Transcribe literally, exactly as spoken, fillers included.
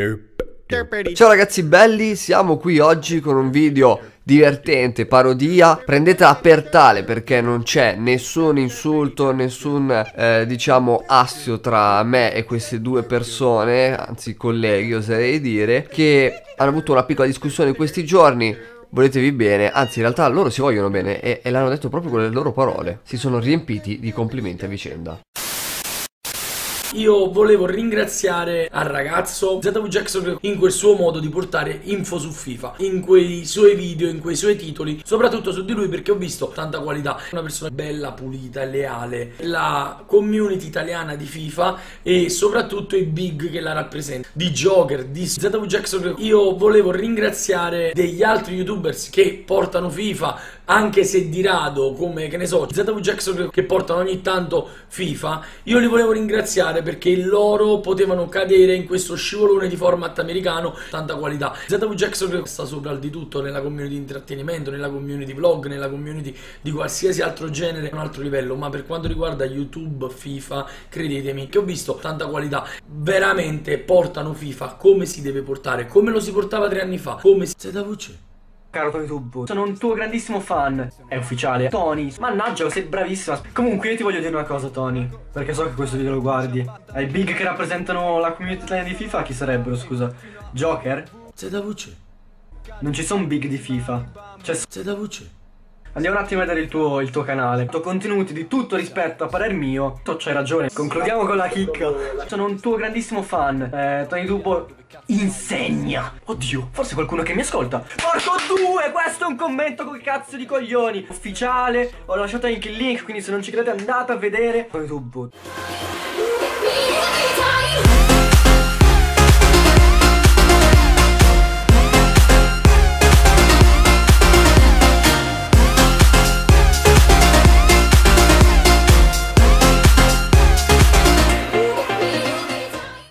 Ciao ragazzi belli, siamo qui oggi con un video divertente, parodia. Prendetela per tale perché non c'è nessun insulto, nessun eh, diciamo assio tra me e queste due persone, anzi colleghi oserei dire, che hanno avuto una piccola discussione in questi giorni. Voletevi bene, anzi in realtà loro si vogliono bene e, e l'hanno detto proprio con le loro parole. Si sono riempiti di complimenti a vicenda. Io volevo ringraziare al ragazzo Z W Jackson in quel suo modo di portare info su FIFA, in quei suoi video, in quei suoi titoli, soprattutto su di lui perché ho visto tanta qualità. Una persona bella, pulita, leale, la community italiana di FIFA e soprattutto i big che la rappresentano, di Joker, di Z W Jackson. Io volevo ringraziare degli altri youtubers che portano FIFA, anche se di rado, come che ne so, Z W Jackson che portano ogni tanto FIFA. Io li volevo ringraziare perché loro potevano cadere in questo scivolone di format americano, tanta qualità. Z W Jackson sta sopra al di tutto nella community di intrattenimento, nella community vlog, nella community di qualsiasi altro genere, un altro livello. Ma per quanto riguarda YouTube, FIFA, credetemi che ho visto tanta qualità. Veramente portano FIFA come si deve portare, come lo si portava tre anni fa, come si... Z W C. Caro Tony Tubo, sono un tuo grandissimo fan. È ufficiale. Tony, mannaggia, sei bravissima. Comunque io ti voglio dire una cosa, Tony, perché so che questo video lo guardi. Ai big che rappresentano la community italiana di FIFA, chi sarebbero, scusa? Joker? Z W C. Non ci sono big di FIFA. C'è Z W C. Andiamo un attimo a vedere il tuo, il tuo canale. I tuoi contenuti di tutto rispetto a parer mio. Tu c'hai ragione. Concludiamo con la chicca. Sono un tuo grandissimo fan. Eh, Tony Tubo insegna. Oddio, forse qualcuno che mi ascolta. Porco due, questo è un commento con cazzo di coglioni. Ufficiale. Ho lasciato anche il link, quindi se non ci credete andate a vedere. Tony Tubo.